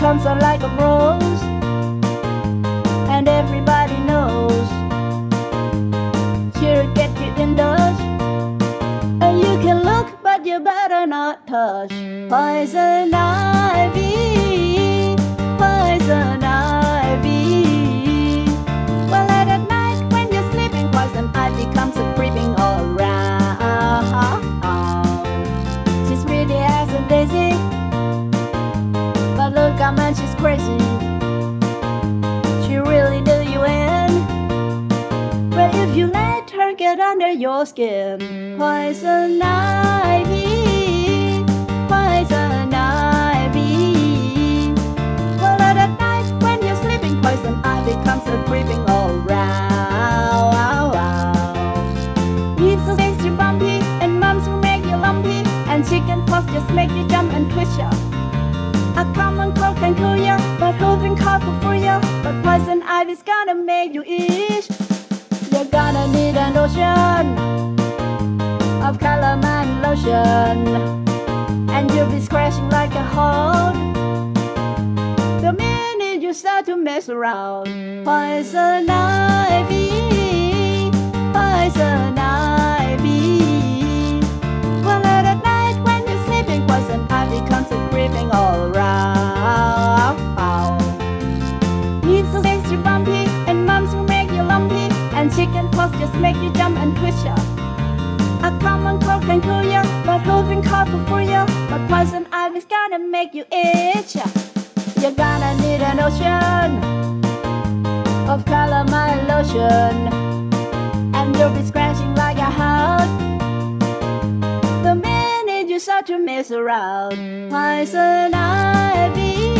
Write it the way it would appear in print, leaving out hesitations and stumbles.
comes out like a rose, and everybody knows she'll get you indoors. And you can look, but you better not touch. Poison ivy, poison ivy. Well, late at night when you're sleeping, poison ivy comes a creeping all around. She's pretty as a daisy, but look how much she's crazy. She really do you in. But if you let her get under your skin, poison ivy, poison ivy. Well, late at night when you're sleeping, poison ivy comes a creeping all round. It's so tasty bumpy, and mums will make you lumpy, and chicken pox just make you jump and twist ya. A common cold can cool ya, but whooping cough will fool ya. But poison ivy's gonna make you itch. You're gonna need an ocean of calamine lotion, and you'll be scratching like a hog the minute you start to mess around. Poison ivy, poison ivy. Well, late at night when you're sleeping, poison ivy comes a creeping all around. It's so tasty bumpy, and mums will make you lumpy, and chicken pox just make you jump and twist ya. A common cold can cool ya, but whooping cough will fool ya. But poison ivy's gonna make you itch. You're gonna need an ocean of calamine lotion, and you'll be scratching like a hound the minute you start to mess around. Poison ivy,